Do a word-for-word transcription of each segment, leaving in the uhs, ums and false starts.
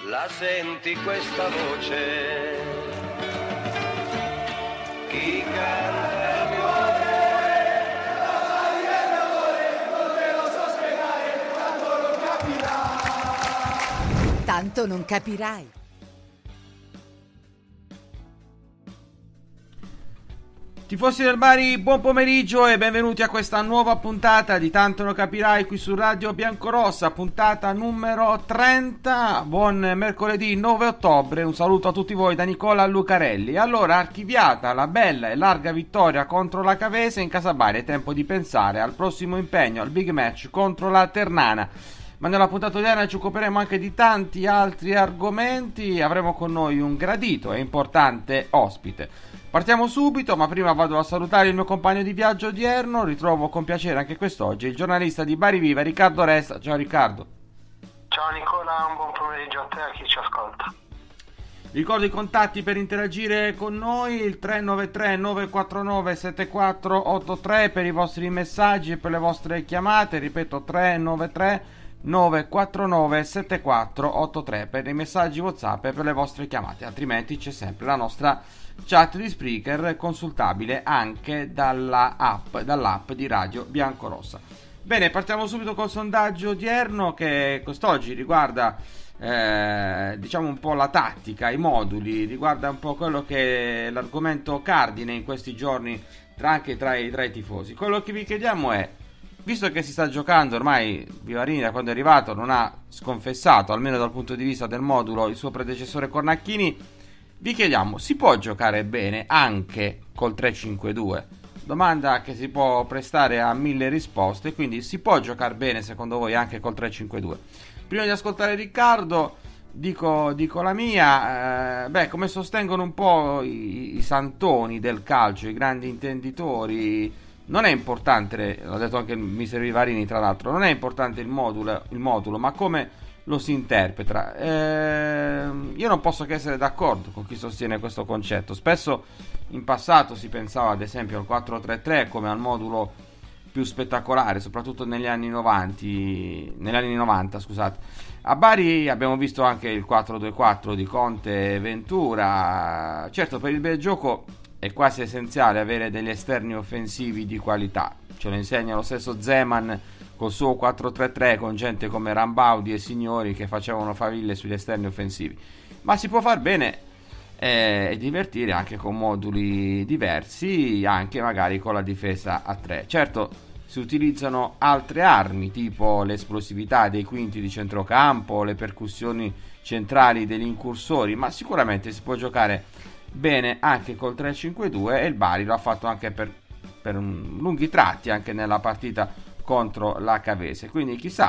La senti questa voce? Chi canta il mio amore? Il mio amore, non te lo so spiegare, tanto non capirai. Tanto non capirai. Tifosi del Bari, buon pomeriggio e benvenuti a questa nuova puntata di Tanto lo capirai qui su Radio Biancorossa, puntata numero trenta. Buon mercoledì nove ottobre, un saluto a tutti voi da Nicola Lucarelli. Allora, archiviata la bella e larga vittoria contro la Cavese in casa Bari, è tempo di pensare al prossimo impegno, al big match contro la Ternana. Ma nella puntata odierna ci occuperemo anche di tanti altri argomenti. Avremo con noi un gradito e importante ospite. Partiamo subito, ma prima vado a salutare il mio compagno di viaggio odierno. Ritrovo con piacere anche quest'oggi il giornalista di Bari Viva, Riccardo Resta. Ciao Riccardo. Ciao Nicola, un buon pomeriggio a te e a chi ci ascolta. Ricordo i contatti per interagire con noi, il tre nove tre nove quattro nove sette quattro otto tre per i vostri messaggi e per le vostre chiamate. Ripeto, tre nove tre nove quattro nove sette quattro otto tre per i messaggi WhatsApp e per le vostre chiamate. Altrimenti c'è sempre la nostra chat di Spreaker, consultabile anche dalla app, dall'app di Radio Biancorossa. Bene, partiamo subito col sondaggio odierno che quest'oggi riguarda eh, diciamo un po' la tattica, i moduli, riguarda un po' quello che è l'argomento cardine in questi giorni tra, anche tra i, tra i tifosi. Quello che vi chiediamo è: visto che si sta giocando, ormai Vivarini da quando è arrivato non ha sconfessato, almeno dal punto di vista del modulo, il suo predecessore Cornacchini, vi chiediamo, si può giocare bene anche col tre cinque due? Domanda che si può prestare a mille risposte, quindi si può giocare bene secondo voi anche col tre cinque due? Prima di ascoltare Riccardo, dico, dico la mia, eh, beh, come sostengono un po' i, i santoni del calcio, i grandi intenditori, non è importante, l'ha detto anche il mister Vivarini tra l'altro, non è importante il modulo, il modulo ma come lo si interpreta. Eh, io non posso che essere d'accordo con chi sostiene questo concetto. Spesso in passato si pensava ad esempio al quattro tre tre come al modulo più spettacolare, soprattutto negli anni novanta, negli anni novanta, scusate. A Bari abbiamo visto anche il quattro due quattro di Conte e Ventura. Certo, per il bel gioco è quasi essenziale avere degli esterni offensivi di qualità. Ce lo insegna lo stesso Zeman col suo quattro tre tre, con gente come Rambaudi e Signori che facevano faville sugli esterni offensivi. Ma si può far bene eh, e divertire anche con moduli diversi, anche magari con la difesa a tre. Certo, si utilizzano altre armi, tipo l'esplosività dei quinti di centrocampo, le percussioni centrali degli incursori, ma sicuramente si può giocare bene anche col tre cinque due, e il Bari lo ha fatto anche per, per un, lunghi tratti anche nella partita contro la Cavese. Quindi chissà,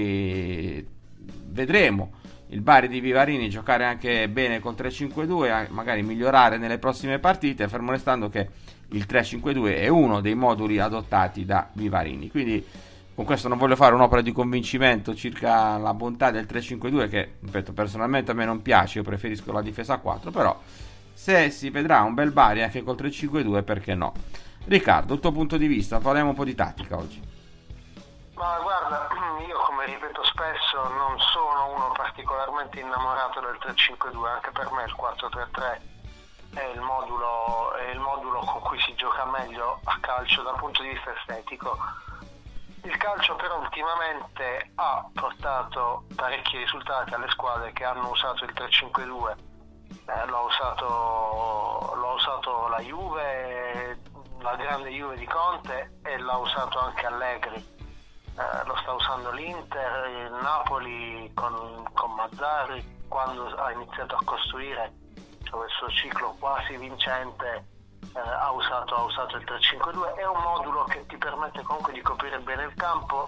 magari vedremo il Bari di Vivarini giocare anche bene col tre cinque due, magari migliorare nelle prossime partite, fermo restando che il tre cinque due è uno dei moduli adottati da Vivarini. Quindi con questo non voglio fare un'opera di convincimento circa la bontà del tre cinque due, che ripeto, personalmente a me non piace, io preferisco la difesa a quattro, però se si vedrà un bel Bari anche col tre cinque due, perché no? Riccardo, il tuo punto di vista, parliamo un po' di tattica oggi. Ma guarda, io come ripeto spesso non sono uno particolarmente innamorato del tre cinque due, anche per me il quattro tre tre è il modulo, è il modulo con cui si gioca meglio a calcio dal punto di vista estetico. Il calcio però ultimamente ha portato parecchi risultati alle squadre che hanno usato il tre cinque due. Eh, l'ha usato, l'ha usato la Juve, la grande Juve di Conte, e l'ha usato anche Allegri. Eh, lo sta usando l'Inter, il Napoli con, con Mazzarri, quando ha iniziato a costruire, cioè questo ciclo quasi vincente, eh, ha, usato, ha usato il tre cinque due. È un modulo che ti permette comunque di coprire bene il campo,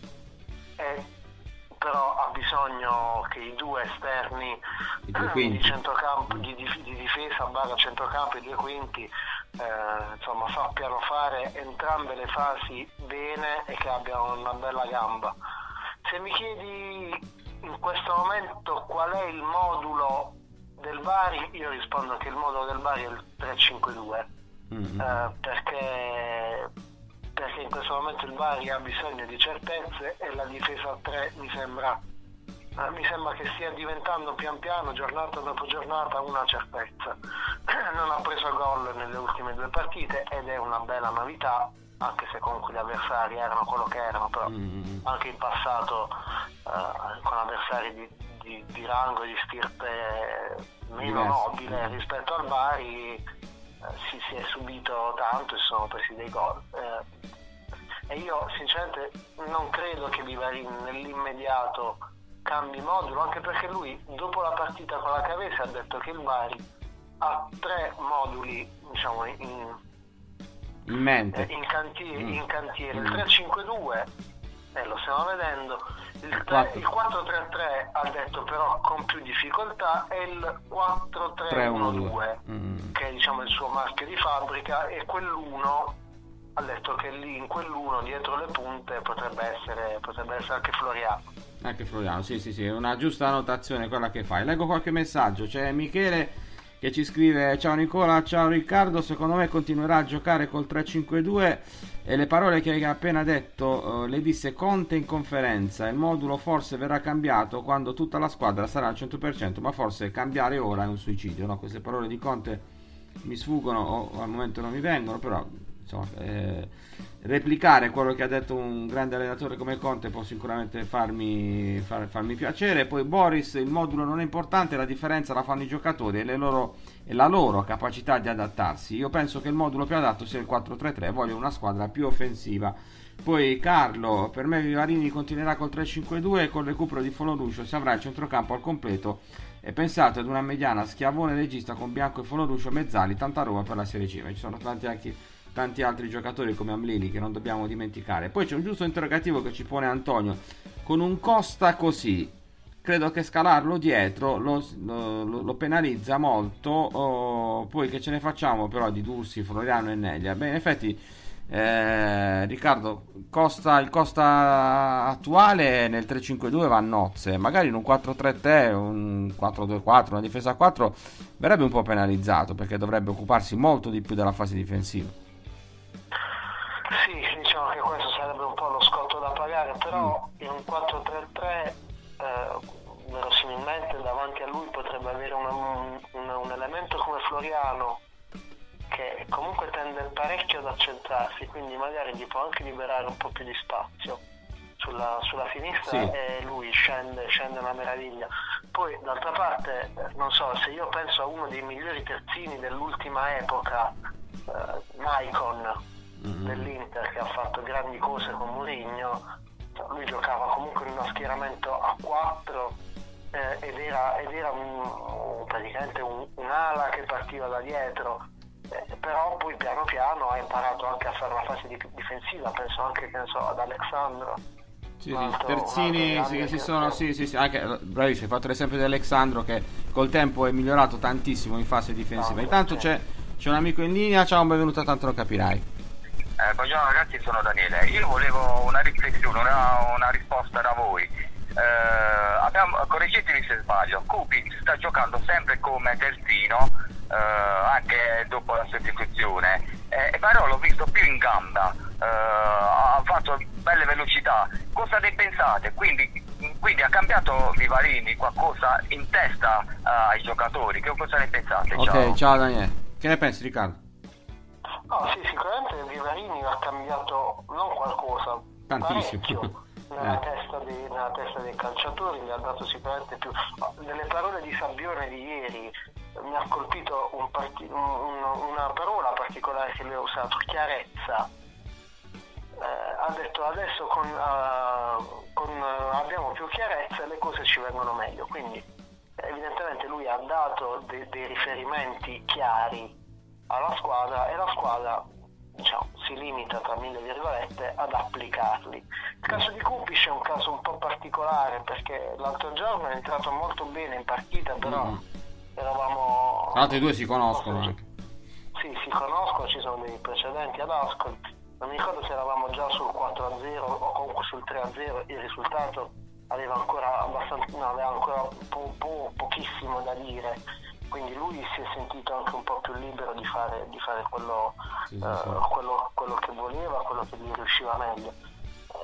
e però ha bisogno che i due esterni di centrocampo, di, di, di difesa barra centrocampo, i due quinti, eh, insomma sappiano fare entrambe le fasi bene e che abbiano una bella gamba. Se mi chiedi in questo momento qual è il modulo del Bari, io rispondo che il modulo del Bari è il tre cinque due, mm-hmm. eh, perché perché in questo momento il Bari ha bisogno di certezze e la difesa a tre mi sembra eh, mi sembra che stia diventando pian piano, giornata dopo giornata, una certezza. Non ha preso gol nelle ultime due partite ed è una bella novità, anche se comunque gli avversari erano quello che erano, però mm. anche in passato eh, con avversari di, di, di rango e di stirpe meno nobile rispetto al Bari eh, si, si è subito tanto e sono presi dei gol. Eh, e io sinceramente non credo che Vivarini nell'immediato cambi modulo, anche perché lui dopo la partita con la Cavese ha detto che il Bari ha tre moduli, diciamo, in, in mente, in cantiere, mm. in cantiere. Mm. Il tre cinque due eh, lo stiamo vedendo, il, tre, il quattro tre tre ha detto però con più difficoltà, e il quattro tre uno due mm. che è, diciamo, il suo marchio di fabbrica, e quell'uno ha detto che lì in quell'uno dietro le punte potrebbe essere potrebbe essere anche Floriano. Anche Floriano, sì sì sì, una giusta annotazione quella che fai. Leggo qualche messaggio, c'è Michele che ci scrive: ciao Nicola, ciao Riccardo, secondo me continuerà a giocare col tre cinque due e le parole che hai appena detto uh, le disse Conte in conferenza. Il modulo forse verrà cambiato quando tutta la squadra sarà al cento per cento, ma forse cambiare ora è un suicidio, no? Queste parole di Conte mi sfuggono o, o al momento non mi vengono, però insomma, eh, replicare quello che ha detto un grande allenatore come Conte può sicuramente farmi, far, farmi piacere. Poi Boris: il modulo non è importante, la differenza la fanno i giocatori e, le loro, e la loro capacità di adattarsi. Io penso che il modulo più adatto sia il quattro tre tre, voglio una squadra più offensiva. Poi Carlo: per me Vivarini continuerà col tre cinque due e col recupero di Foloruscio si avrà il centrocampo al completo, e pensate ad una mediana Schiavone regista con Bianco e Foloruscio mezzali, tanta roba per la Serie C. Ma ci sono tanti anche tanti altri giocatori come Amlini che non dobbiamo dimenticare. Poi c'è un giusto interrogativo che ci pone Antonio: con un Costa così credo che scalarlo dietro lo, lo, lo penalizza molto. Oh, poi che ce ne facciamo però di Dursi, Floriano e Neglia? Beh, in effetti eh, Riccardo, Costa, il Costa attuale nel tre cinque due va a nozze, magari in un quattro tre tre, un quattro due quattro, una difesa a quattro verrebbe un po' penalizzato, perché dovrebbe occuparsi molto di più della fase difensiva. Sì, diciamo che questo sarebbe un po' lo scotto da pagare, però mm. in un quattro tre tre eh, verosimilmente davanti a lui potrebbe avere una, un, un elemento come Floriano, che comunque tende parecchio ad accentrarsi, quindi magari gli può anche liberare un po' più di spazio sulla, sulla sinistra, sì. E lui scende, scende una meraviglia. Poi d'altra parte, non so, se io penso a uno dei migliori terzini dell'ultima epoca, eh, Maicon mm-hmm. dell'Inter, che ha fatto grandi cose con Mourinho, lui giocava comunque in uno schieramento a quattro eh, ed era, ed era un, praticamente un, un'ala che partiva da dietro. Eh, però poi piano piano ha imparato anche a fare una fase di, difensiva, penso anche, che ne so, ad Alexandro. Sì, altro, terzini sì, che si sono, sì, sì, sì, anche bravissimo, hai fatto l'esempio di Alexandro che col tempo è migliorato tantissimo in fase difensiva. No, Intanto sì. c'è, c'è un amico in linea, ciao, benvenuto, tanto lo capirai. Eh, buongiorno ragazzi, sono Daniele. Io volevo una riflessione, una, una risposta da voi. Eh, abbiamo, correggetemi se sbaglio, Kupic sta giocando sempre come terzino. Uh, anche dopo la sostituzione, eh, però l'ho visto più in gamba, uh, ha fatto belle velocità. Cosa ne pensate? Quindi, quindi ha cambiato Vivarini qualcosa in testa uh, ai giocatori? Che cosa ne pensate? Ok, ciao, ciao Daniele, che ne pensi Riccardo? No, sì, sicuramente Vivarini ha cambiato non qualcosa, tantissimo nella, eh. testa dei, nella testa dei calciatori, gli ha dato sicuramente più. Nelle parole di Sabbione di ieri mi ha colpito un parti- un, una parola particolare che lui ha usato, chiarezza. Eh, ha detto adesso con, uh, con, uh, abbiamo più chiarezza e le cose ci vengono meglio, quindi evidentemente lui ha dato de- dei riferimenti chiari alla squadra e la squadra, diciamo, si limita tra mille virgolette ad applicarli. Il caso di Kupic è un caso un po' particolare, perché l'altro giorno è entrato molto bene in partita, però mm. eravamo... Tra l'altro i due si conoscono anche. Sì, si conoscono, ci sono dei precedenti ad Ascoli. Non mi ricordo se eravamo già sul quattro a zero o comunque sul tre a zero, il risultato aveva ancora abbastanza, no, aveva ancora po- po- pochissimo da dire, quindi lui si è sentito anche un po' più libero di fare, di fare quello, sì, sì, uh, sì. quello, quello che voleva, quello che gli riusciva meglio.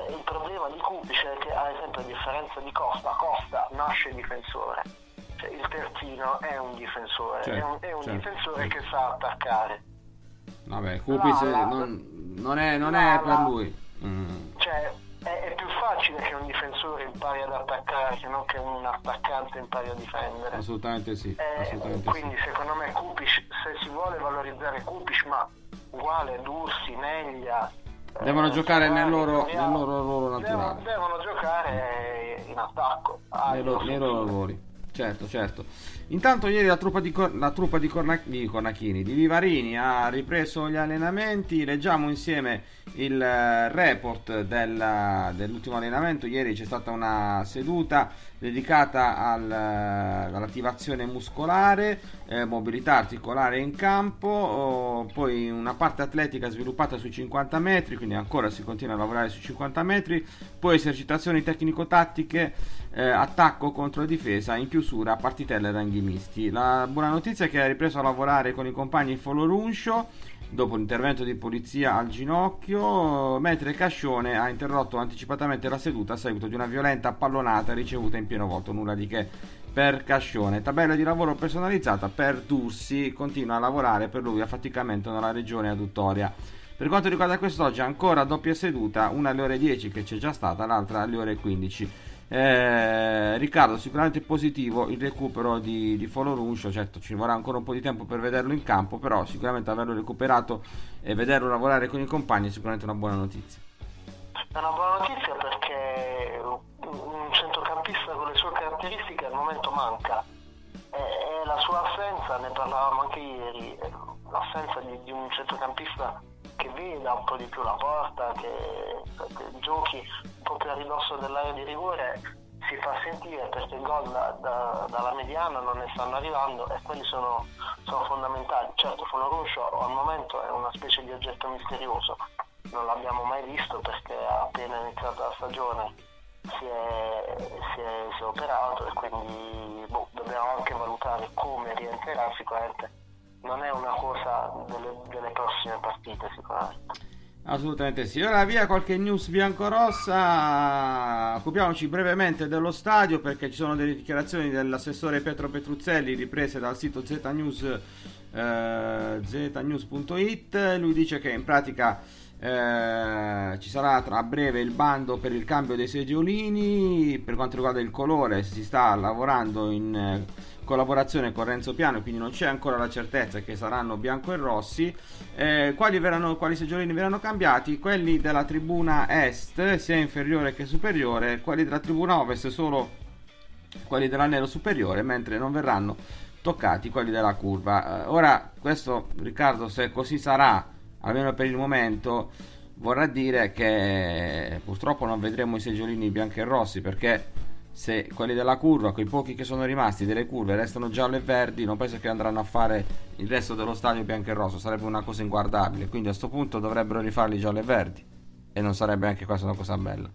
Eh, il problema di Kupic è che, ad esempio, a differenza di Costa, Costa nasce difensore, cioè il terzino è un difensore, certo, è un, è un certo, difensore certo. che sa attaccare. Vabbè, Kupic La- la- non, non è, non la- è per la- lui. Mm. Cioè, è, è più facile che un difensore impari ad attaccare che non che un attaccante impari a difendere. Assolutamente sì, Eh, assolutamente quindi sì. secondo me Kupic, se si vuole valorizzare Kupic, ma uguale Dursi, Neglia, Devono eh, giocare Ferrari, nel loro, Gabriel, nel loro ruolo devono, naturale, devono giocare in attacco, nei, lo- nei loro ruoli. Certo, certo. Intanto ieri la truppa di, Cor- la truppa di, Corna- di Cornachini, di Vivarini, ha ripreso gli allenamenti. Leggiamo insieme il eh, report del- dell'ultimo allenamento. Ieri c'è stata una seduta dedicata al, eh, all'attivazione muscolare, eh, mobilità articolare in campo, oh, poi una parte atletica sviluppata sui cinquanta metri, quindi ancora si continua a lavorare sui cinquanta metri, poi esercitazioni tecnico-tattiche, eh, attacco contro difesa, in chiusura partitelle e ranghi misti. La buona notizia è che ha ripreso a lavorare con i compagni in Foloruncio dopo l'intervento di polizia al ginocchio, mentre Cascione ha interrotto anticipatamente la seduta a seguito di una violenta pallonata ricevuta in pieno volto. Nulla di che per Cascione. Tabella di lavoro personalizzata per Dursi, continua a lavorare per lui a faticamento nella regione adduttoria. Per quanto riguarda quest'oggi, ancora doppia seduta, una alle ore dieci che c'è già stata, l'altra alle ore quindici. Eh, Riccardo, sicuramente positivo il recupero di, di Foloruncio. Certo, ci vorrà ancora un po' di tempo per vederlo in campo, però sicuramente averlo recuperato e vederlo lavorare con i compagni è sicuramente una buona notizia. È una buona notizia perché un centrocampista con le sue caratteristiche al momento manca, e, e la sua assenza, ne parlavamo anche ieri, l'assenza di, di un centrocampista che veda un po' di più la porta, che, che giochi proprio a ridosso dell'area di rigore, si fa sentire, perché i gol da, da, dalla mediana non ne stanno arrivando e quelli sono, sono fondamentali. Certo, Foloruncio al momento è una specie di oggetto misterioso, non l'abbiamo mai visto perché appena iniziata la stagione si è, si è, si è operato, e quindi boh, dobbiamo anche valutare come rientrerà. Sicuramente non è una cosa delle, delle prossime partite, sicuramente. Assolutamente sì. Ora via qualche news biancorossa. Occupiamoci brevemente dello stadio, perché ci sono delle dichiarazioni dell'assessore Pietro Petruzzelli riprese dal sito znews, eh, znews punto it. Lui dice che in pratica eh, ci sarà tra a breve il bando per il cambio dei seggiolini. Per quanto riguarda il colore, si sta lavorando in eh, collaborazione con Renzo Piano, quindi non c'è ancora la certezza che saranno bianco e rossi. Eh, quali, verranno, quali seggiolini verranno cambiati? Quelli della tribuna est, sia inferiore che superiore, quelli della tribuna ovest solo quelli dell'anello superiore, mentre non verranno toccati quelli della curva. Eh, ora, questo, Riccardo, se così sarà, almeno per il momento, vorrà dire che purtroppo non vedremo i seggiolini bianchi e rossi, perché se quelli della curva, quei pochi che sono rimasti delle curve, restano giallo e verdi, non penso che andranno a fare il resto dello stadio bianco e rosso, sarebbe una cosa inguardabile. Quindi a sto punto dovrebbero rifarli giallo e verdi, e non sarebbe anche questa una cosa bella.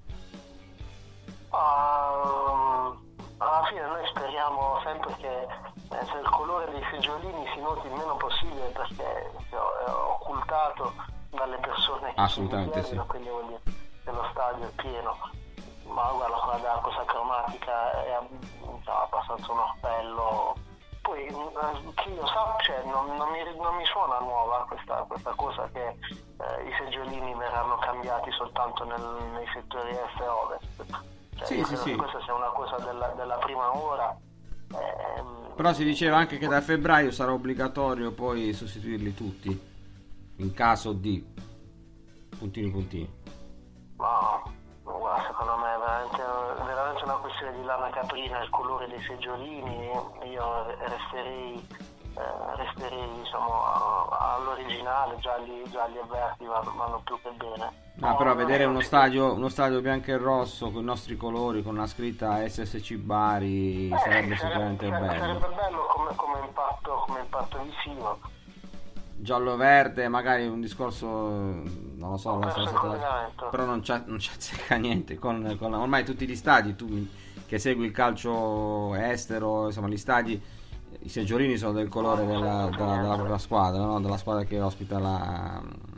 Uh, alla fine noi speriamo sempre che eh, se il colore dei seggiolini si noti il meno possibile, perché è occultato dalle persone che Assolutamente ci sì. vedono, quindi vuol dire che lo stadio è pieno. Ma guarda, quella della cosa cromatica è abbastanza un appello. Poi che io so, cioè, non, non, mi, non mi suona nuova questa, questa cosa che eh, i seggiolini verranno cambiati soltanto nel, nei settori est e ovest. Cioè, Sì, io sì, credo sì. che questa sia una cosa della, della prima ora. Ehm, Però si diceva anche che da febbraio sarà obbligatorio poi sostituirli tutti, in caso di puntini puntini. ma guarda, secondo me è veramente, veramente una questione di lana caprina il colore dei seggiolini. Io resterei, eh, resterei diciamo, a- all'originale, gialli, gialli e verdi vanno, vanno più che bene. No, però vedere uno stadio, uno stadio bianco e rosso con i nostri colori, con una scritta S S C Bari, Eh, sarebbe sì, sicuramente sarebbe, bello. sarebbe bello come, come impatto, come impatto visivo. Giallo-verde, magari un discorso, non lo so, non so Perso se il te- collegamento. però non c'è, non c'è zecca niente con, con- ormai tutti gli stadi, tu che segui il calcio estero, insomma gli stadi, i seggiolini sono del colore della, della, della propria squadra, no? Della squadra che ospita la,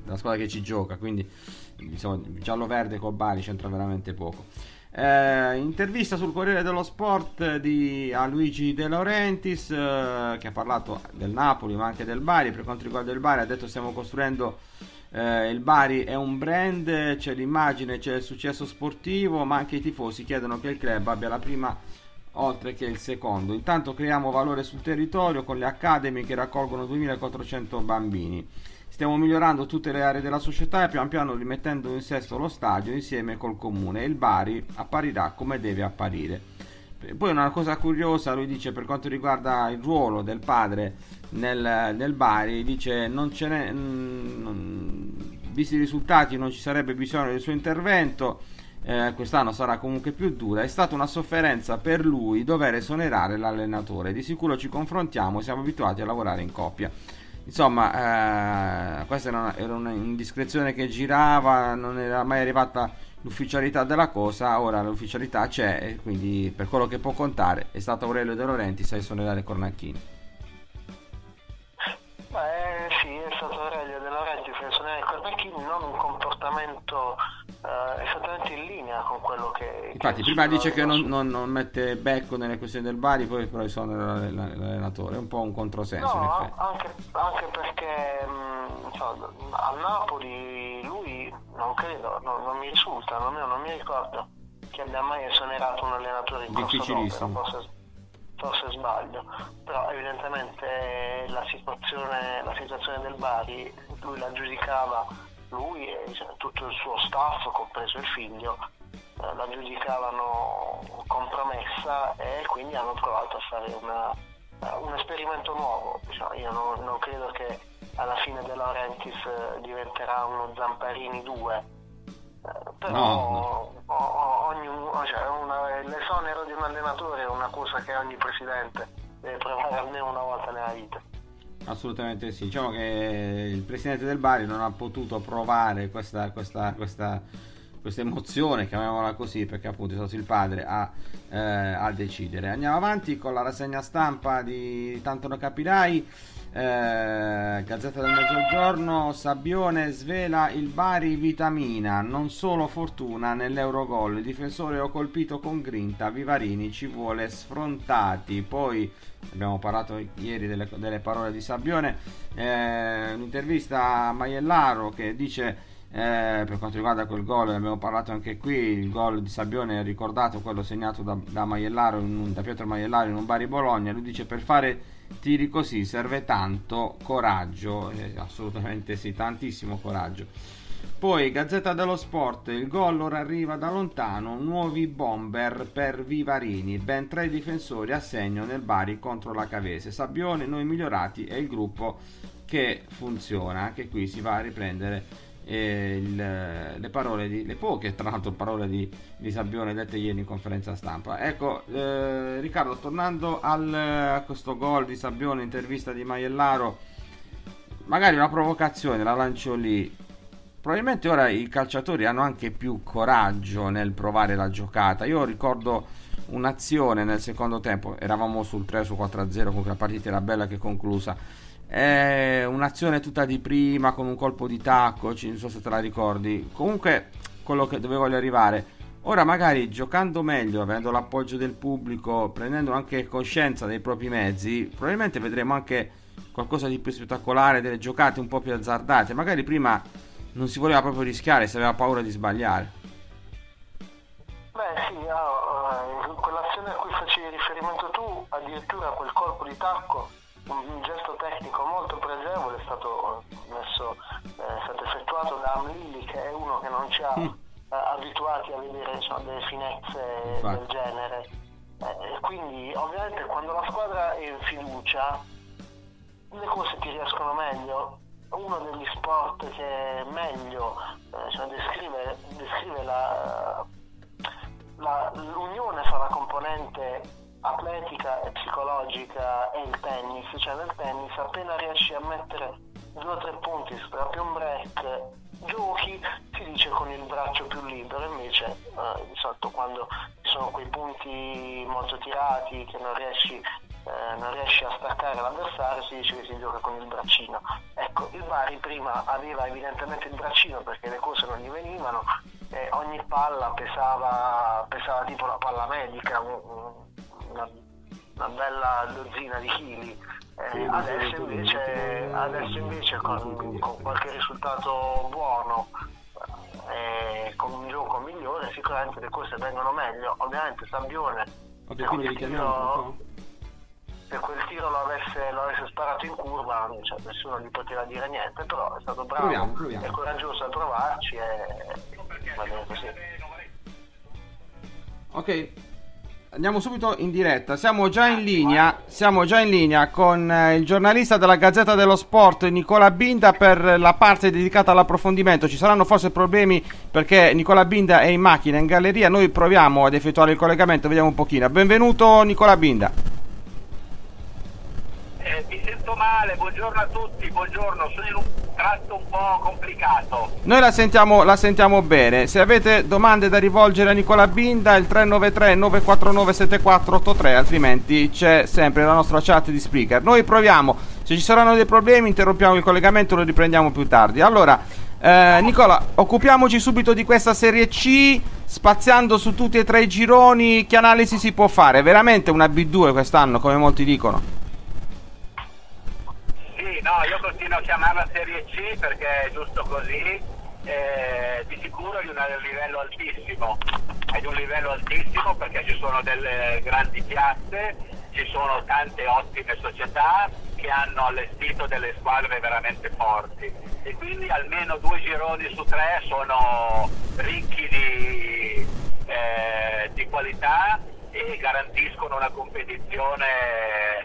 della squadra che ci gioca, quindi insomma giallo-verde col Bari c'entra veramente poco. Eh, intervista sul Corriere dello Sport di, a Luigi De Laurentiis, eh, che ha parlato del Napoli ma anche del Bari. Per quanto riguarda il Bari ha detto stiamo costruendo eh, il Bari è un brand, c'è l'immagine, c'è il successo sportivo, ma anche i tifosi chiedono che il club abbia la prima oltre che il secondo. Intanto creiamo valore sul territorio con le academy che raccolgono duemilaquattrocento bambini. Stiamo migliorando tutte le aree della società e pian piano rimettendo in sesto lo stadio insieme col comune, e il Bari apparirà come deve apparire. Poi una cosa curiosa, lui dice, per quanto riguarda il ruolo del padre nel, nel Bari, dice non ce n'è, non, visti i risultati non ci sarebbe bisogno del suo intervento, eh, quest'anno sarà comunque più dura, è stata una sofferenza per lui dover esonerare l'allenatore, di sicuro ci confrontiamo, siamo abituati a lavorare in coppia. Insomma, eh, questa era, una, era un'indiscrezione che girava, non era mai arrivata l'ufficialità della cosa, ora l'ufficialità c'è e quindi per quello che può contare è stato Aurelio De Laurentiis a esonerare Cornacchini. Beh sì, è stato Aurelio De Laurentiis a esonerare Cornacchini, non un comportamento eh, esattamente in linea con quello che... Infatti che prima dice che non, non, non mette becco nelle questioni del Bari, poi però esonera l'allenatore, è un po' un controsenso. No, in effetti. Anche, anche perché mh, insomma, a Napoli lui non credo, non, non mi risulta, non, non mi ricordo che abbia mai esonerato un allenatore in corso d'opera, forse, forse sbaglio, però evidentemente la situazione, la situazione del Bari lui la giudicava, lui e tutto il suo staff, compreso il figlio, eh, la giudicavano compromessa e quindi hanno provato a fare una, uh, un esperimento nuovo. Diciamo, io non, non credo che alla fine De Laurentiis eh, diventerà uno Zamparini due, eh, però no, no. O, o, ogni, cioè una, l'esonero di un allenatore è una cosa che ogni presidente deve provare almeno una volta nella vita. Assolutamente sì, diciamo che il presidente del Bari non ha potuto provare questa, questa, questa, questa emozione, chiamiamola così, perché appunto è stato il padre a, eh, a decidere. Andiamo avanti con la rassegna stampa di Tanto lo capirai. Eh, Gazzetta del Mezzogiorno, Sabbione svela il Bari vitamina, non solo fortuna nell'Eurogol, il difensore ho colpito con grinta, Vivarini ci vuole sfrontati. Poi abbiamo parlato ieri delle, delle parole di Sabbione, eh, un'intervista a Maiellaro che dice eh, per quanto riguarda quel gol, ne abbiamo parlato anche qui, il gol di Sabbione è ricordato, quello segnato da, da Maiellaro, in, da Pietro Maiellaro in un Bari Bologna. Lui dice per fare tiri così serve tanto coraggio, eh, assolutamente sì, tantissimo coraggio. Poi Gazzetta dello Sport, il gol ora arriva da lontano, nuovi bomber per Vivarini, ben tre difensori a segno nel Bari contro la Cavese, Sabbione, noi migliorati e il gruppo che funziona. Anche qui si va a riprendere eh, il, le parole di, le poche tra l'altro parole di, di Sabbione dette ieri in conferenza stampa. Ecco, eh, Riccardo, tornando al, a questo gol di Sabbione, intervista di Maiellaro, magari una provocazione la lancio lì. Probabilmente ora i calciatori hanno anche più coraggio nel provare la giocata. Io ricordo un'azione nel secondo tempo, eravamo sul tre su quattro a zero, comunque la partita era bella che conclusa. È un'azione tutta di prima con un colpo di tacco, non so se te la ricordi. Comunque quello che dove voglio arrivare, ora magari giocando meglio, avendo l'appoggio del pubblico, prendendo anche coscienza dei propri mezzi, probabilmente vedremo anche qualcosa di più spettacolare, delle giocate un po' più azzardate. Magari prima non si voleva proprio rischiare, si aveva paura di sbagliare. Beh sì, oh, quell'azione a cui facevi riferimento tu, addirittura quel colpo di tacco, un gesto tecnico molto pregevole, è stato messo, è stato effettuato da Amlili, che è uno che non ci ha mm. abituati a vedere, insomma, delle finezze Infatti. del genere, e quindi ovviamente quando la squadra è in fiducia le cose ti riescono meglio. Uno degli sport che meglio eh, cioè descrive, descrive la, la, l'unione fra la componente atletica e psicologica e il tennis, cioè nel tennis appena riesci a mettere due o tre punti, strappi un break, giochi, si dice con il braccio più libero, invece eh, di solito quando ci sono quei punti molto tirati che non riesci eh, non riesci a staccare l'avversario, si dice che si gioca con il braccino. Ecco, il Bari prima aveva evidentemente il braccino perché le cose non gli venivano, e ogni palla pesava, pesava tipo la palla medica, una, una bella dozzina di chili. Eh, adesso invece, adesso invece con, con qualche risultato buono, eh, con un gioco migliore, sicuramente le cose vengono meglio. Ovviamente Sabbione, Ok, se quindi quel tiro, se quel tiro lo avesse, lo avesse sparato in curva, cioè, nessuno gli poteva dire niente, però è stato bravo Proviamo, proviamo. e coraggioso a provarci e va bene così. Ok, andiamo subito in diretta. Siamo già in linea, siamo già in linea con eh, il giornalista della Gazzetta dello Sport Nicola Binda per la parte dedicata all'approfondimento. Ci saranno forse problemi perché Nicola Binda è in macchina, in galleria. Noi proviamo ad effettuare il collegamento, vediamo un pochino. Benvenuto Nicola Binda. Eh, mi sento male, buongiorno a tutti, buongiorno, sono in un tratto un po' complicato. Noi la sentiamo, la sentiamo bene. Se avete domande da rivolgere a Nicola Binda, il tre nove tre nove quattro nove sette quattro otto tre, altrimenti c'è sempre la nostra chat di Spreaker. Noi proviamo, se ci saranno dei problemi interrompiamo il collegamento e lo riprendiamo più tardi. Allora, eh, Nicola, occupiamoci subito di questa Serie C, spaziando su tutti e tre i gironi. Che analisi si può fare? È veramente una B due quest'anno, come molti dicono? Sì, no, io continuo a chiamarla Serie C perché è giusto così, eh, di sicuro è di un livello altissimo, è di un livello altissimo perché ci sono delle grandi piazze, ci sono tante ottime società che hanno allestito delle squadre veramente forti e quindi almeno due gironi su tre sono ricchi di, eh, di qualità e garantiscono una competizione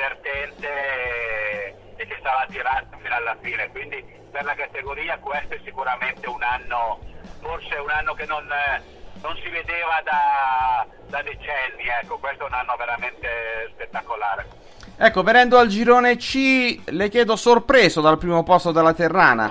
divertente e che sarà tirata fino alla fine, quindi per la categoria questo è sicuramente un anno, forse un anno che non, non si vedeva da, da decenni, ecco, questo è un anno veramente spettacolare. Ecco, venendo al girone C, le chiedo, sorpreso dal primo posto della Ternana?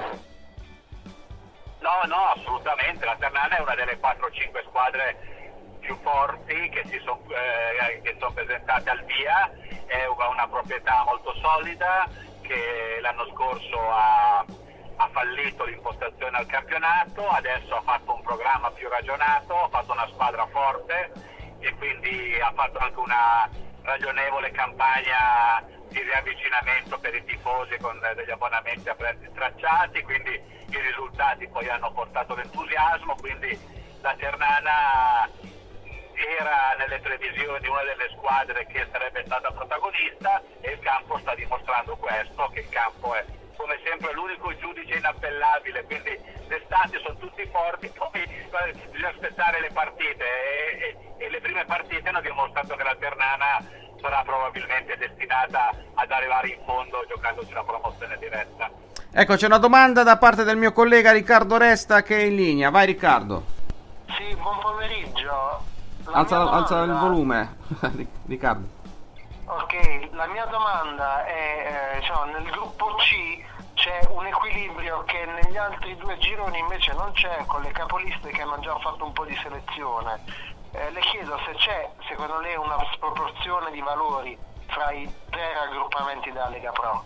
No, no, assolutamente, la Ternana è una delle quattro cinque squadre più forti che si sono eh, che sono presentate al via, è una, una proprietà molto solida che l'anno scorso ha, ha fallito l'impostazione al campionato, adesso ha fatto un programma più ragionato, ha fatto una squadra forte e quindi ha fatto anche una ragionevole campagna di riavvicinamento per i tifosi con degli abbonamenti a prezzi stracciati, quindi i risultati poi hanno portato l'entusiasmo, quindi la Ternana era nelle previsioni una delle squadre che sarebbe stata protagonista e il campo sta dimostrando questo, che il campo è come sempre l'unico giudice inappellabile, quindi d'estate sono tutti forti, poi bisogna aspettare le partite e, e, e le prime partite hanno dimostrato che la Ternana sarà probabilmente destinata ad arrivare in fondo giocandosi una promozione diretta. Ecco, c'è una domanda da parte del mio collega Riccardo Resta che è in linea. Vai Riccardo. Sì, buon pomeriggio. La Alza, mia alza il domanda- volume, Riccardo. Ok, la mia domanda è, eh, diciamo, nel gruppo C c'è un equilibrio che negli altri due gironi invece non c'è, con le capoliste che hanno già fatto un po' di selezione. Eh, le chiedo se c'è, secondo lei, una sproporzione di valori fra i tre raggruppamenti della Lega Pro.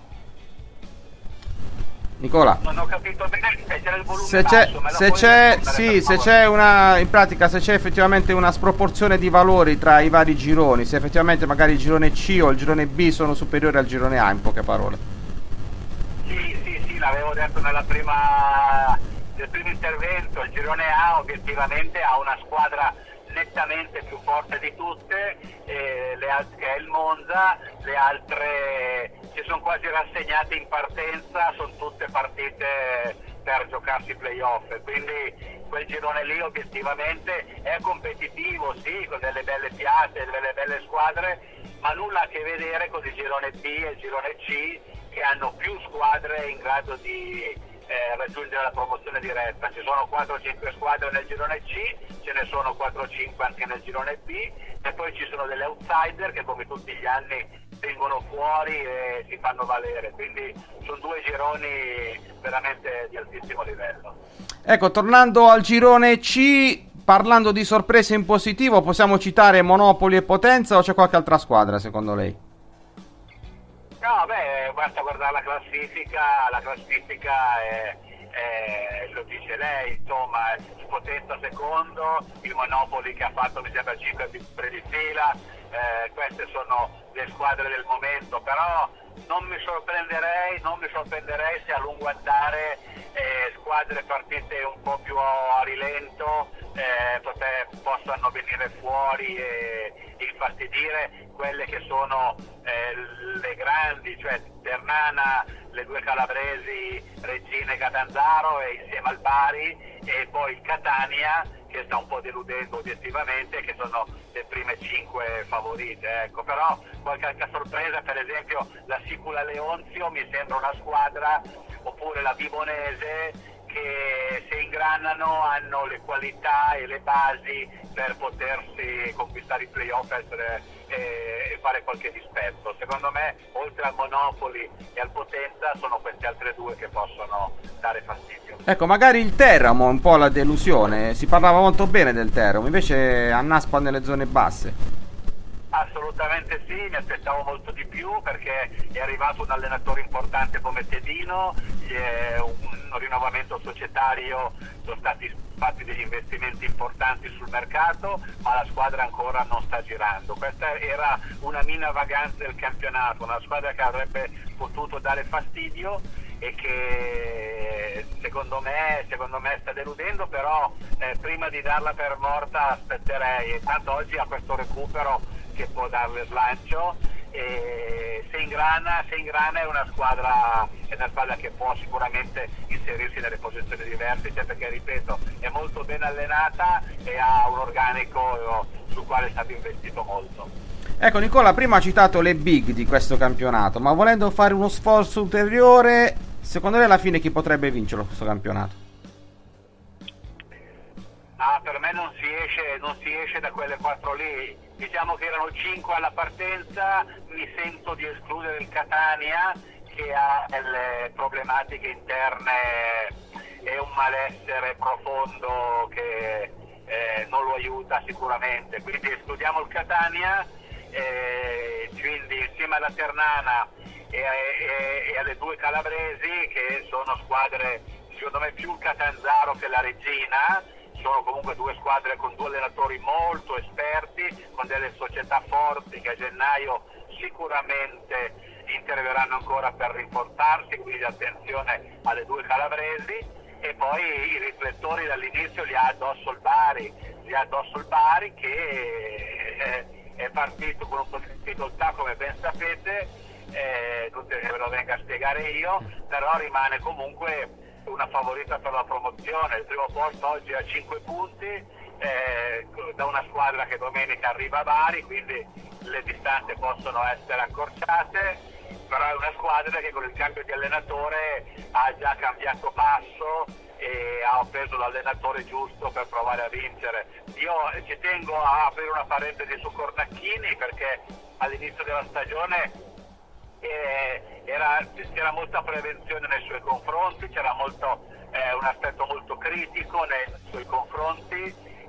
Nicola. Non ho capito bene se c'era il volume Se c'è, basso, me lo se puoi c'è, rispondere, sì, per se favore? c'è una, in pratica, se c'è effettivamente una sproporzione di valori tra i vari gironi, se effettivamente magari il girone C o il girone B sono superiori al girone A, in poche parole. Sì, sì, sì, l'avevo detto nella prima, nel primo intervento, il girone A obiettivamente ha una squadra nettamente più forte di tutte, eh, le alt- che è il Monza, le altre si sono quasi rassegnate in partenza, sono tutte partite per giocarsi i playoff, quindi quel girone lì obiettivamente è competitivo, sì, con delle belle piazze, delle belle squadre, ma nulla a che vedere con il girone B e il girone C, che hanno più squadre in grado di Eh, raggiungere la promozione diretta. Ci sono quattro cinque squadre nel girone C, ce ne sono quattro cinque anche nel girone B e poi ci sono delle outsider che come tutti gli anni vengono fuori e si fanno valere, quindi sono due gironi veramente di altissimo livello. Ecco, tornando al girone C, parlando di sorprese in positivo, possiamo citare Monopoli e Potenza o c'è qualche altra squadra secondo lei? No, beh, basta guardare la classifica, la classifica è, è, lo dice lei, insomma, il Potenza secondo, il Monopoli che ha fatto mi sembra cinque vittorie di fila, eh, queste sono le squadre del momento, però non mi sorprenderei, non mi sorprenderei se a lungo andare eh, squadre partite un po' più a rilento eh, poter, possano venire fuori e infastidire quelle che sono eh, le grandi, cioè Ternana, le due calabresi, Reggina e Catanzaro, e insieme al Bari, e poi il Catania che sta un po' deludendo obiettivamente, che sono le prime cinque favorite, ecco. Però qualche altra sorpresa, per esempio la Sicula Leonzio mi sembra una squadra, oppure la Vibonese, che se ingranano hanno le qualità e le basi per potersi conquistare i playoff e, e fare qualche dispetto. Secondo me, oltre al Monopoli e al Potenza, sono queste altre due che possono dare fastidio. Ecco, magari il Teramo è un po' la delusione, si parlava molto bene del Teramo, invece annaspa nelle zone basse. Assolutamente sì, mi aspettavo molto di più, perché è arrivato un allenatore importante come Tedino, è un rinnovamento societario, sono stati fatti degli investimenti importanti sul mercato, ma la squadra ancora non sta girando. Questa era una mina vagante del campionato, una squadra che avrebbe potuto dare fastidio e che secondo me, secondo me sta deludendo, però eh, prima di darla per morta aspetterei, tanto oggi ha questo recupero che può darle slancio, e se ingrana, se ingrana è una squadra, è una squadra che può sicuramente inserirsi nelle posizioni diverse, cioè perché, ripeto, è molto ben allenata e ha un organico sul quale è stato investito molto. Ecco, Nicola prima ha citato le big di questo campionato, ma volendo fare uno sforzo ulteriore, secondo lei alla fine chi potrebbe vincerlo questo campionato? Ah, per me non si esce, non si esce da quelle quattro lì. Diciamo che erano cinque alla partenza, mi sento di escludere il Catania, che ha delle problematiche interne e un malessere profondo che eh, non lo aiuta sicuramente, quindi escludiamo il Catania, eh, quindi insieme alla Ternana e, e, e alle due calabresi, che sono squadre secondo me più il Catanzaro che la Reggina. Sono comunque due squadre con due allenatori molto esperti, con delle società forti che a gennaio sicuramente interverranno ancora per rinforzarsi, quindi attenzione alle due calabresi. E poi i riflettori dall'inizio li ha addosso il Bari, li ha addosso il Bari che è partito con un po' di difficoltà, come ben sapete, eh, non che ve lo venga a spiegare io, però rimane comunque una favorita per la promozione. Il primo posto oggi ha cinque punti eh, da una squadra che domenica arriva a Bari, quindi le distanze possono essere accorciate, però è una squadra che con il cambio di allenatore ha già cambiato passo e ha preso l'allenatore giusto per provare a vincere. Io ci tengo a aprire una parentesi su Cornacchini, perché all'inizio della stagione Eh, era, c'era molta prevenzione nei suoi confronti, c'era molto, eh, un aspetto molto critico nei suoi confronti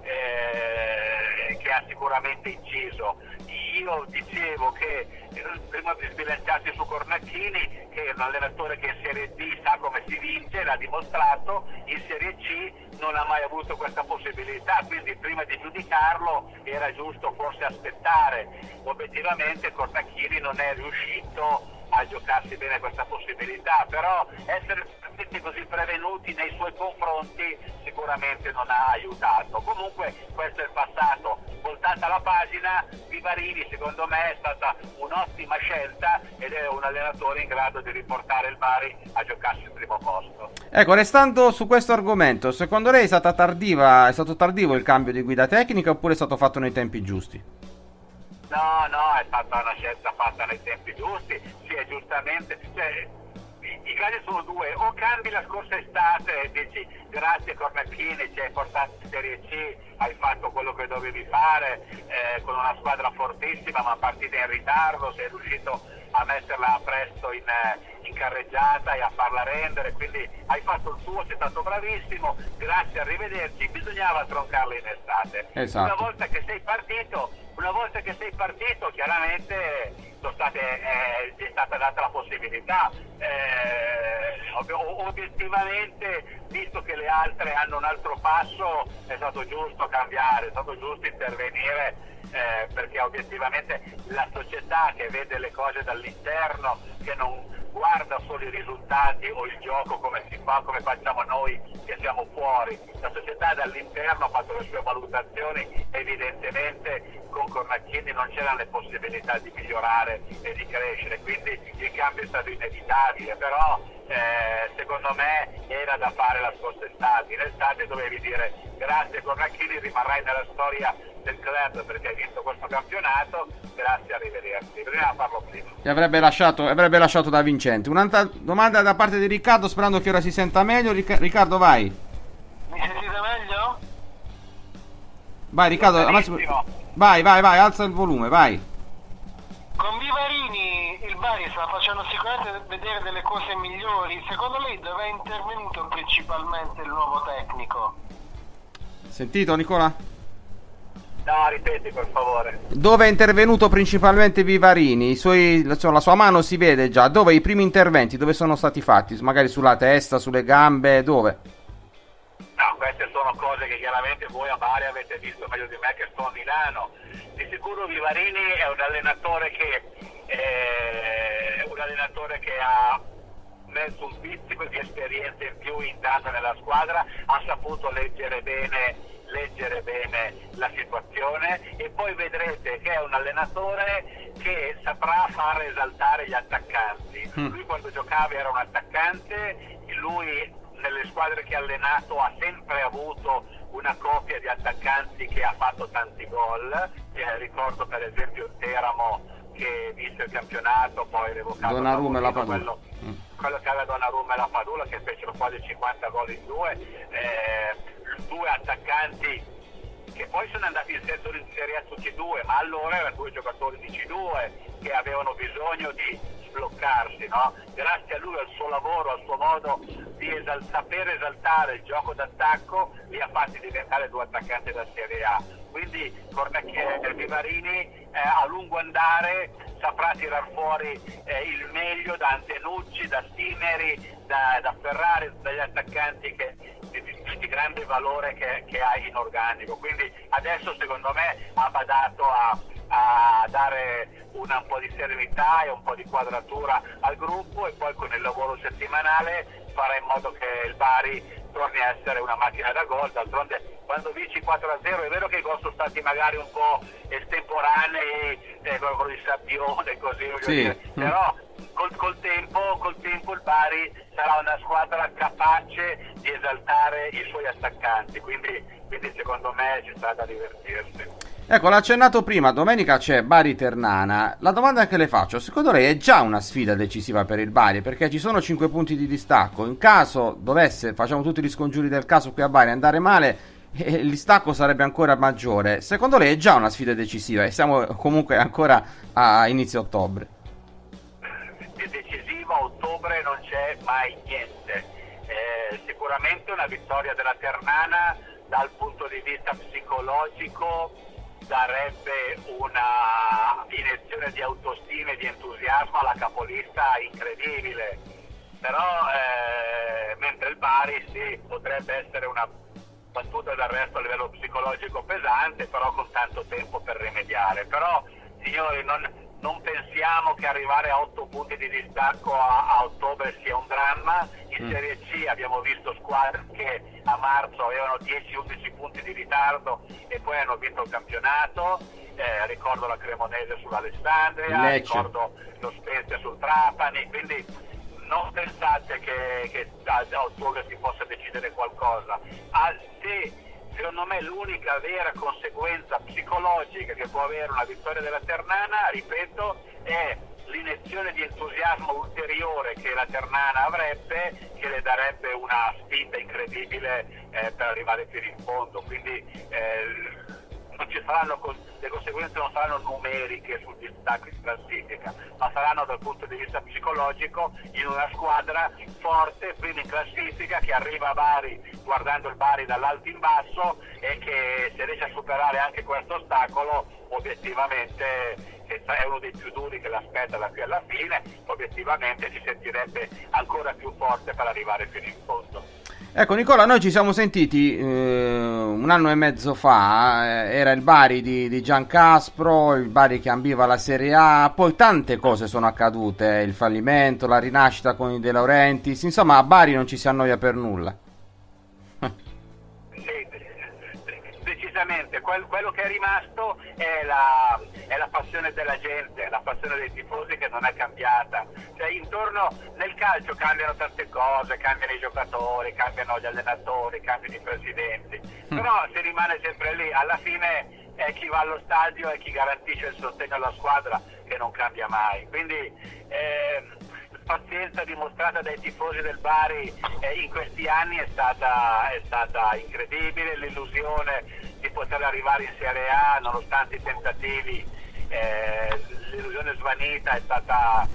eh, che ha sicuramente inciso. Io dicevo che prima di sbilanciarsi su Cornacchini, che è un allenatore che in Serie D sa come si vince, l'ha dimostrato, in Serie C non ha mai avuto questa possibilità, quindi prima di giudicarlo era giusto forse aspettare. Obiettivamente Cornacchini non è riuscito a giocarsi bene questa possibilità, però essere così prevenuti nei suoi confronti sicuramente non ha aiutato. Comunque questo è il passato, voltata la pagina, Vivarini secondo me è stata un'ottima scelta ed è un allenatore in grado di riportare il Bari a giocarsi il primo posto. Ecco, restando su questo argomento, secondo lei è stata tardiva, è stato tardivo il cambio di guida tecnica oppure è stato fatto nei tempi giusti? No, no, è stata una scelta fatta nei tempi giusti, sì, è giustamente, cioè, i, i casi sono due: o cambi la scorsa estate e dici grazie Cornacchini, ci hai portato in Serie C, hai fatto quello che dovevi fare eh, con una squadra fortissima ma partita in ritardo, sei riuscito a metterla presto in, in carreggiata e a farla rendere, quindi hai fatto il tuo, sei stato bravissimo, grazie, arrivederci. Bisognava troncarla in estate. Esatto. Una volta che sei partito Una volta che sei partito chiaramente sono state, eh, è stata data la possibilità. Eh, obiettivamente, visto che le altre hanno un altro passo, è stato giusto cambiare, è stato giusto intervenire, eh, perché obiettivamente la società che vede le cose dall'interno, che non guarda solo i risultati o il gioco come si fa, come facciamo noi che siamo fuori, la società dall'interno ha fatto le sue valutazioni, evidentemente con Cornacchini non c'erano le possibilità di migliorare e di crescere, quindi il cambio è stato inevitabile, però eh, secondo me era da fare la scorsa estate. In estate dovevi dire grazie Cornacchini, rimarrai nella storia del club perché hai vinto questo campionato, grazie, arrivederci. Bisognava farlo prima. Ti avrebbe lasciato, avrebbe lasciato da vincente. Un'altra domanda da parte di Riccardo, sperando che ora si senta meglio. Ric- Riccardo, vai. Mi sentite meglio? Vai Riccardo, al massimo- vai, vai, vai, alza il volume, vai. Con Vivarini il Bari sta facendo sicuramente vedere delle cose migliori. Secondo lei dove è intervenuto principalmente il nuovo tecnico? Sentito Nicola? No, ripeti per favore. Dove è intervenuto principalmente Vivarini? I suoi, insomma, la sua mano si vede già. Dove i primi interventi, dove sono stati fatti? Magari sulla testa, sulle gambe, dove? No, queste sono cose che chiaramente voi a Bari avete visto meglio di me che sto a Milano. Di sicuro Vivarini è un allenatore che è un allenatore che ha messo un pizzico di esperienza in più intanto nella squadra, ha saputo leggere bene leggere bene la situazione e poi vedrete che è un allenatore che saprà far esaltare gli attaccanti. Mm. Lui quando giocava era un attaccante, lui nelle squadre che ha allenato ha sempre avuto una coppia di attaccanti che ha fatto tanti gol, eh, ricordo per esempio Teramo che vinse il campionato, poi revocato Donnarumma e la Padula, quello, mm. quello che aveva Donnarumma e la Padula che fecero quasi cinquanta gol in due, eh, due attaccanti che poi sono andati in Serie A tutti e due, ma allora erano due giocatori di C due che avevano bisogno di sbloccarsi, no? Grazie a lui, al suo lavoro, al suo modo di esal- saper esaltare il gioco d'attacco, li ha fatti diventare due attaccanti da Serie A. Quindi Cornacchini, Vivarini eh, a lungo andare saprà tirar fuori eh, il meglio da Antenucci, da Sineri, da, da Ferrari, dagli attaccanti che, di, di, di grande valore che, che ha in organico. Quindi adesso secondo me ha badato a, a dare una, un po' di serenità e un po' di quadratura al gruppo e poi con il lavoro settimanale farà in modo che il Bari torni a essere una macchina da gol. D'altronde quando vinci quattro a zero è vero che i gol sono stati magari un po' estemporanei, eh, con il Sabbione così, sì. dire. Però col, col, tempo, col tempo il Bari sarà una squadra capace di esaltare i suoi attaccanti, quindi, quindi secondo me ci sta da divertirsi. Ecco, l'ha accennato prima, domenica c'è Bari-Ternana. La domanda che le faccio, secondo lei è già una sfida decisiva per il Bari? Perché ci sono cinque punti di distacco. In caso dovesse, facciamo tutti gli scongiuri del caso qui a Bari, andare male, eh, il distacco sarebbe ancora maggiore. Secondo lei è già una sfida decisiva e siamo comunque ancora a inizio ottobre? Di decisiva a ottobre non c'è mai niente. Eh, sicuramente una vittoria della Ternana dal punto di vista psicologico darebbe una iniezione di autostima e di entusiasmo alla capolista incredibile, però eh, mentre il Bari sì, potrebbe essere una battuta d'arresto a livello psicologico pesante, però con tanto tempo per rimediare. Però signori, non, non pensiamo che arrivare a otto punti di distacco a, a ottobre sia un dramma. In Serie C abbiamo visto squadre che a marzo avevano dieci undici punti di ritardo e poi hanno vinto il campionato. Eh, ricordo la Cremonese sull'Alessandria, Lecce. Ricordo lo Spezia sul Trapani, quindi non pensate che, che a, a ottobre si possa decidere qualcosa. Ah, se, secondo me l'unica vera conseguenza psicologica che può avere una vittoria della Ternana, ripeto, è l'iniezione di entusiasmo ulteriore che la Ternana avrebbe, che le darebbe una spinta incredibile eh, per arrivare fino in fondo. Quindi eh, non ci saranno, le conseguenze non saranno numeriche sul distacco in classifica, ma saranno dal punto di vista psicologico in una squadra forte, prima in classifica, che arriva a Bari guardando il Bari dall'alto in basso e che se riesce a superare anche questo ostacolo obiettivamente è uno dei più duri che l'aspetta da qui alla fine, obiettivamente si sentirebbe ancora più forte per arrivare fino in fondo. Ecco Nicola, noi ci siamo sentiti eh, un anno e mezzo fa, eh, era il Bari di, di Giancaspro, il Bari che ambiva la Serie A, poi tante cose sono accadute, il fallimento, la rinascita con i De Laurentiis, insomma a Bari non ci si annoia per nulla. Decisamente, Quel, quello che è rimasto è la, è la passione della gente, la passione dei tifosi che non è cambiata. Cioè, intorno nel calcio cambiano tante cose, cambiano i giocatori, cambiano gli allenatori, cambiano i presidenti, però si rimane sempre lì, alla fine è chi va allo stadio e chi garantisce il sostegno alla squadra che non cambia mai. Quindi eh, pazienza dimostrata dai tifosi del Bari eh, in questi anni è stata, è stata incredibile, l'illusione di poter arrivare in Serie A nonostante i tentativi, eh, l'illusione svanita è stata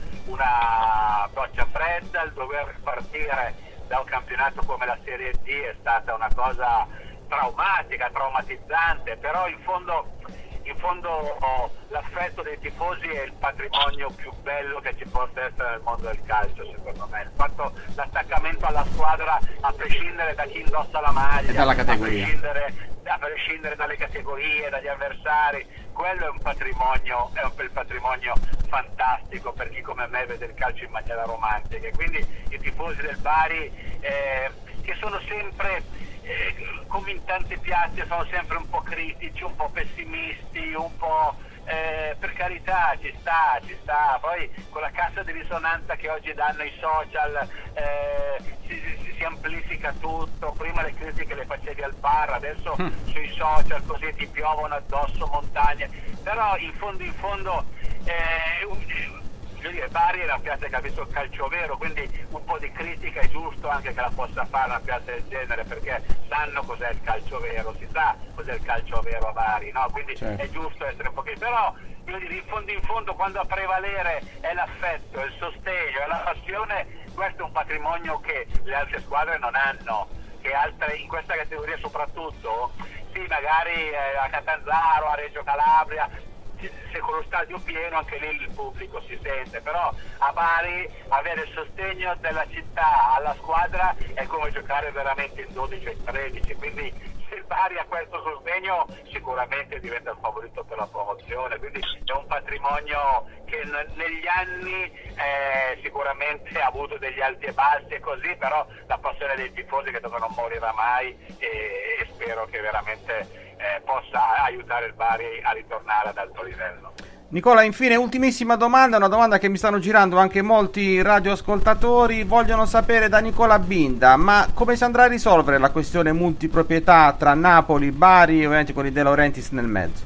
una doccia fredda, il dover partire da un campionato come la Serie D è stata una cosa traumatica, traumatizzante, però in fondo in fondo oh, l'affetto dei tifosi è il patrimonio più bello che ci possa essere nel mondo del calcio, secondo me. Il fatto, l'attaccamento alla squadra a prescindere da chi indossa la maglia, e dalla categoria. A, prescindere, a prescindere dalle categorie, dagli avversari, quello è un patrimonio, è un bel patrimonio fantastico per chi come me vede il calcio in maniera romantica. E quindi i tifosi del Bari eh, che sono sempre Eh, come in tante piazze sono sempre un po' critici, un po' pessimisti, un po' eh, per carità ci sta, ci sta, poi con la cassa di risonanza che oggi danno i social eh, si, si, si amplifica tutto, prima le critiche le facevi al bar, adesso mm. sui social così ti piovono addosso montagne, però in fondo in fondo eh, un, Dire, Bari è una piazza che ha visto il calcio vero, quindi un po' di critica è giusto anche che la possa fare una piazza del genere, perché sanno cos'è il calcio vero, si sa cos'è il calcio vero a Bari, no? Quindi certo. È giusto essere un pochino, però io dire, in fondo in fondo quando a prevalere è l'affetto, è il sostegno, è la passione, questo è un patrimonio che le altre squadre non hanno, che altre in questa categoria soprattutto, sì magari eh, a Catanzaro, a Reggio Calabria, se con lo stadio pieno anche lì il pubblico si sente, però a Bari avere il sostegno della città alla squadra è come giocare veramente in dodici e tredici, quindi se il Bari ha questo sostegno sicuramente diventa il favorito per la promozione, quindi è un patrimonio che n- negli anni eh, sicuramente ha avuto degli alti e bassi e così, però la passione dei tifosi che non morirà mai e, e spero che veramente Eh, possa aiutare il Bari a ritornare ad alto livello. Nicola, infine ultimissima domanda, una domanda che mi stanno girando anche molti radioascoltatori, vogliono sapere da Nicola Binda, ma come si andrà a risolvere la questione multiproprietà tra Napoli, Bari e ovviamente con i De Laurentiis nel mezzo?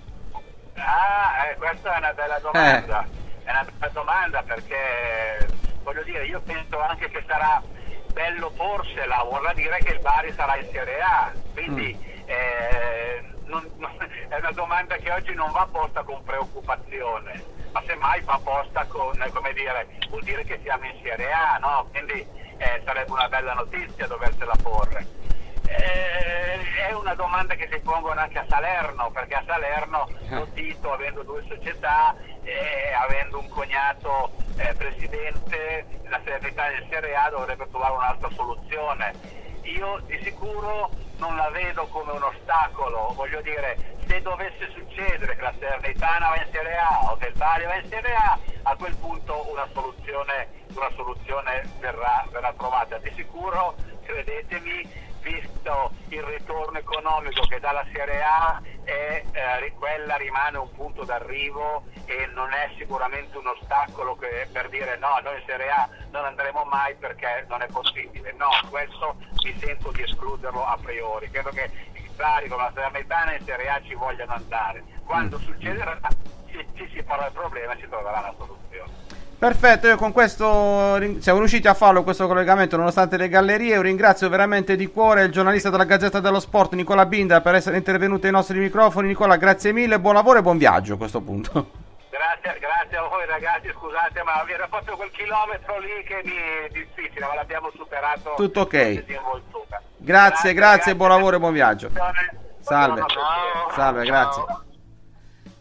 Ah, eh, questa è una bella domanda, eh. è una bella domanda perché voglio dire, io penso anche che sarà bello porsela, vorrà dire che il Bari sarà in Serie A, quindi mm. Eh, non, non, è una domanda che oggi non va posta con preoccupazione, ma semmai va posta con, come dire, vuol dire che siamo in Serie A, no? Quindi eh, sarebbe una bella notizia doversela porre. Eh, è una domanda che si pongono anche a Salerno, perché a Salerno lo Tito, avendo due società, eh, avendo un cognato eh, presidente, la serenità in Serie A dovrebbe trovare un'altra soluzione. Io di sicuro non la vedo come un ostacolo, voglio dire, se dovesse succedere che la Salernitana va in Serie A o che il Bari va in Serie A, a quel punto una soluzione, una soluzione verrà, verrà trovata. Di sicuro, credetemi, visto il ritorno economico che dà la Serie A, è, eh, quella rimane un punto d'arrivo e non è sicuramente un ostacolo che, per dire no, noi in Serie A non andremo mai perché non è possibile. No, questo mi sento di escluderlo a priori. Credo che i Bari con la Salernitana in Serie A ci vogliano andare. Quando mm. succederà ci, ci si farà il problema e si troverà una soluzione. Perfetto, io con questo siamo riusciti a farlo questo collegamento nonostante le gallerie. Io ringrazio veramente di cuore il giornalista della Gazzetta dello Sport Nicola Binda per essere intervenuto ai nostri microfoni. Nicola, grazie mille, buon lavoro e buon viaggio a questo punto. Grazie, grazie a voi ragazzi, scusate ma era proprio quel chilometro lì che mi è difficile, ma l'abbiamo superato. Tutto ok. Grazie, grazie, grazie, buon lavoro e buon viaggio. Salve. Salve, grazie.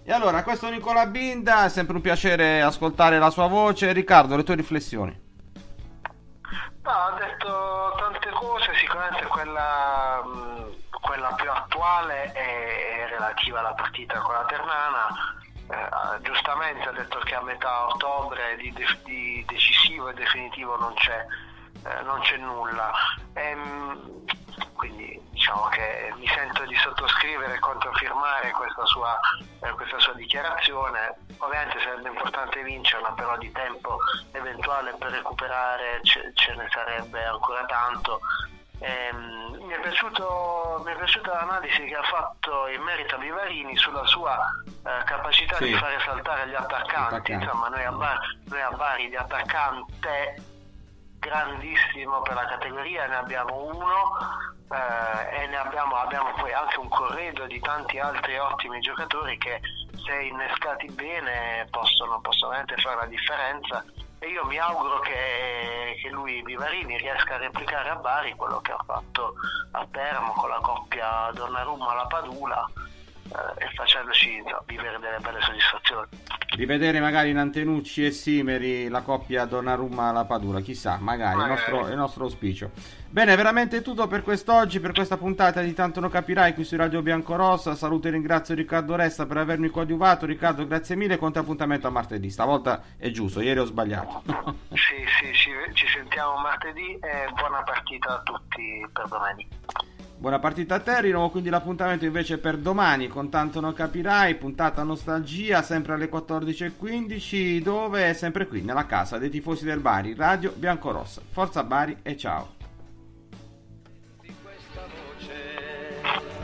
E allora, questo è Nicola Binda, è sempre un piacere ascoltare la sua voce. Riccardo, le tue riflessioni? No, ha detto tante cose, sicuramente quella, quella più attuale è relativa alla partita con la Ternana. Eh, giustamente ha detto che a metà ottobre di, de- di decisivo e definitivo non c'è, eh, non c'è nulla. Ehm, quindi diciamo che mi sento di sottoscrivere e controfirmare questa sua, eh, questa sua dichiarazione. Ovviamente sarebbe importante vincerla, però di tempo eventuale per recuperare ce, ce ne sarebbe ancora tanto. Ehm, mi è piaciuto, mi è piaciuta l'analisi che ha fatto in merito a Vivarini sulla sua eh, capacità sì. di fare saltare gli attaccanti. Attaccante. Insomma, noi a, Bari, noi a Bari di attaccante grandissimo per la categoria ne abbiamo uno, eh, e ne abbiamo, abbiamo poi anche un corredo di tanti altri ottimi giocatori che, se innescati bene, possono, possono veramente fare la differenza. E io mi auguro che, che lui, Vivarini, riesca a replicare a Bari quello che ha fatto a Teramo con la coppia Donnarumma-La Padula, eh, e facendoci insomma, vivere delle belle soddisfazioni. Rivedere magari in Antenucci e Simeri la coppia Donnarumma-La Padula, chissà, magari, magari. È, il nostro, è il nostro auspicio. Bene, veramente tutto per quest'oggi, per questa puntata di Tanto non capirai qui su Radio Biancorossa. Saluto e ringrazio Riccardo Resta per avermi coadiuvato. Riccardo, grazie mille, conto appuntamento a martedì. Stavolta è giusto, ieri ho sbagliato. Sì, sì, ci, ci sentiamo martedì e buona partita a tutti per domani. Buona partita a te, rinnovo quindi l'appuntamento invece per domani con Tanto non capirai, puntata nostalgia, sempre alle quattordici e quindici, dove? Sempre qui, nella casa dei tifosi del Bari, Radio Biancorossa. Forza Bari e ciao! Di questa voce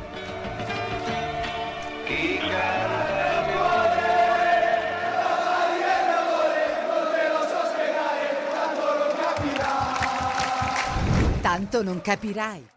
chi canta il cuore, la Bari è l'amore, non te lo so spiegare, tanto non capirai. Tanto non capirai.